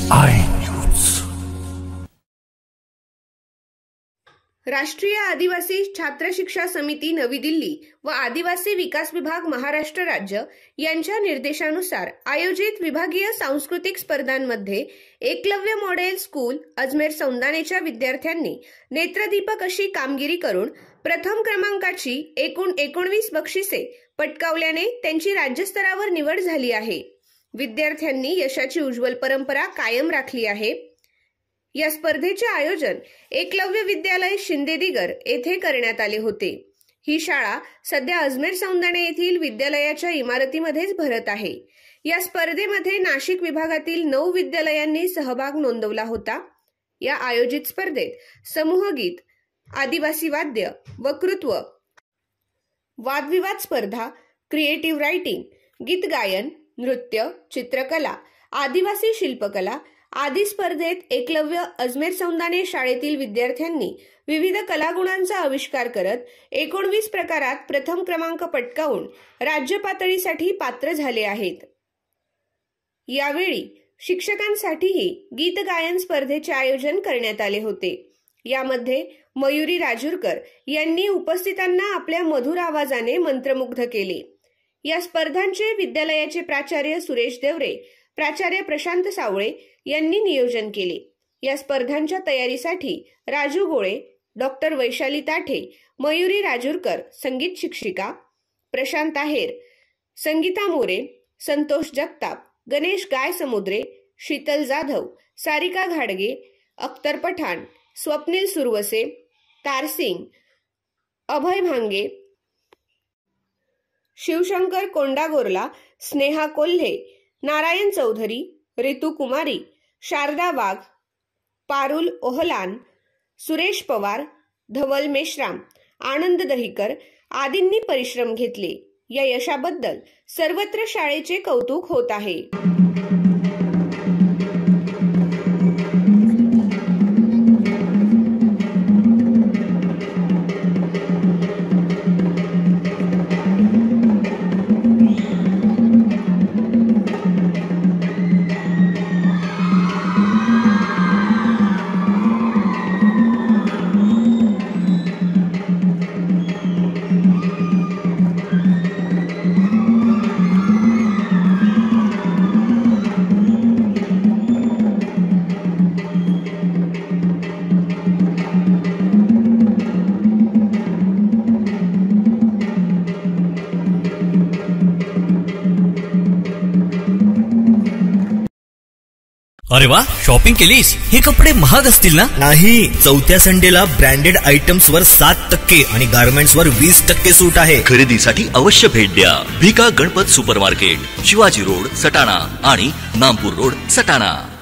I news. राष्ट्रीय आदिवासी छात्र शिक्षा समिती नवी दिल्ली व आदिवासी विकास विभाग महाराष्ट्र राज्य यांच्या निर्देशानुसार आयोजित विभागीय सांस्कृतिक स्पर्धांमध्ये एकलव्य मॉडेल स्कूल अजमेर सौंदाणेच्या विद्यार्थ्यांनी नेत्रदीपक अशी कामगिरी करून प्रथम क्रमांकाची एकूण 19 बक्षिसे पटकावल्याने त्यांची राज्यस्तरावर निवड झाली आहे। विद्यार्थ्यांनी यशाची उज्ज्वल परंपरा कायम राखली आहे। या स्पर्धेचे आयोजन एकलव्य विद्यालय शिंदेदिगर येथे करण्यात आले होते। ही शाळा सध्या अजमेर सौंदाणे येथील विद्यालयाच्या इमारतीमध्येच भरत आहे। या स्पर्धेमध्ये नाशिक विभागातील 9 विद्यालयांनी सहभाग नोंदवला होता। या आयोजित स्पर्धेत समूह गीत, आदिवासी वाद्य, वक्तृत्व, वादविवाद स्पर्धा, क्रिएटिव्ह रायटिंग, गीत गायन, नृत्य, चित्रकला, आदिवासी शिल्पकला आदी स्पर्धेत एकलव्य अजमेर सौंदाणे शाळेतील विद्यार्थ्यांनी विविध कलागुणांचा आविष्कार करत 19 प्रकारात प्रथम क्रमांक पटकावून राज्य पातळीसाठी पात्र झाले आहेत। यावेळी शिक्षकांसाठीही गीत गायन स्पर्धेचे आयोजन करण्यात आले होते। यामध्ये मयुरी राजूरकर यांनी उपस्थितांना आपल्या मधुर आवाजाने मंत्रमुग्ध केले। या स्पर्धांचे विद्यालयाचे प्राचार्य सुरेश देवरे, प्राचार्य प्रशांत सावळे यांनी नियोजन केले। या स्पर्धांच्या तयारीसाठी राजू गोळे, डॉक्टर वैशाली ताठे, मयुरी राजूरकर संगीत शिक्षिका, प्रशांत आहेर, संगीता मोरे, संतोष जगताप, गणेश गायसमुद्रे, शीतल जाधव, सारिका घाडगे, अख्तर पठाण, स्वप्नील सुरवसे, तारसिंग, अभय भांगे, शिवशंकर कोंडागोरला, स्नेहा कोल्हे, नारायण चौधरी, रितू कुमारी, शारदा वाघ, पारुल ओहलान, सुरेश पवार, धवल मेश्राम, आनंद दहिकर आदींनी परिश्रम घेतले। या यशाबद्दल सर्वत्र शाळेचे कौतुक होत आहे। अरे वा, शॉपिंग केलीस? हे कपडे महाग असतील ना? नाही, चौथ्या संडेला ब्रँडेड आयटम्स वर 7% आणि गारमेंट्स वर 20% सूट आहे। खरेदीसाठी अवश्य भेट द्या भिका गणपत सुपरमार्केट, शिवाजी रोड, सटाणा आणि नामपूर रोड, सटाणा।